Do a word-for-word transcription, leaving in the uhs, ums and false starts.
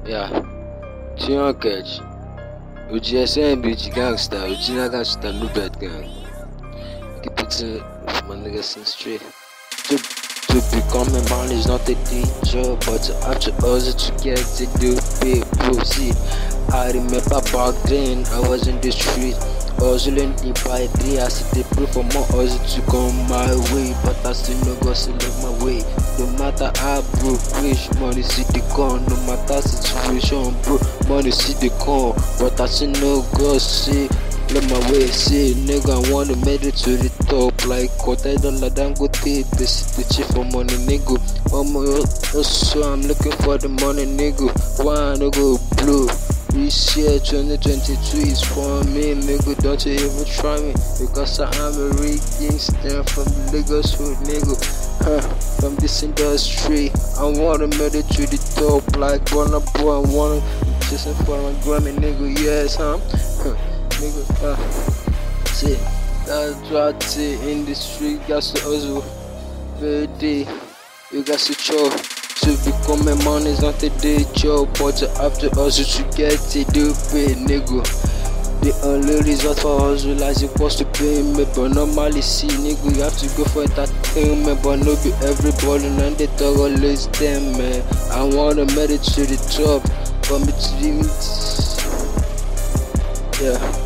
Yeah, Tion Ketch. O G S M be gangster, original gangster, no bad gang. Keep it for my niggas since straight. To, to become a man is not a teacher, but to have to hustle to get to do people. See, I remember back then I was in the street, hustling in by three. I see the pray for more hustle to come my way, but I still no go select my way. No matter how broke, rich, money see the con. No matter situation, bro, money see the con. But I still no go see. Let my way see, nigga, I wanna make it to the top. Like quarter dollar, don't go take this. The chief for money, nigga. Mama, so I'm looking for the money, nigga. Why no go blue? This year twenty twenty-two is for me, nigga. Don't you even try me, because I am a real gangster from Lagos hood, nigga. Huh, from this industry, I wanna make it to the top. Like wanna boy, I wanna chasing for my Grammy, nigga. Yes, huh? huh. Nigga, uh, see, that's what I say in the street. Got to hustle every day. You got to chop. To become a man is not a day job, but you have to hustle to get it, do pay, nigga. The only result for hustle is supposed to pay me, but normally see, nigga, you have to go for entertainment, but no be everybody, and they talk always them, man. I wanna make it to the top, for me to the yeah.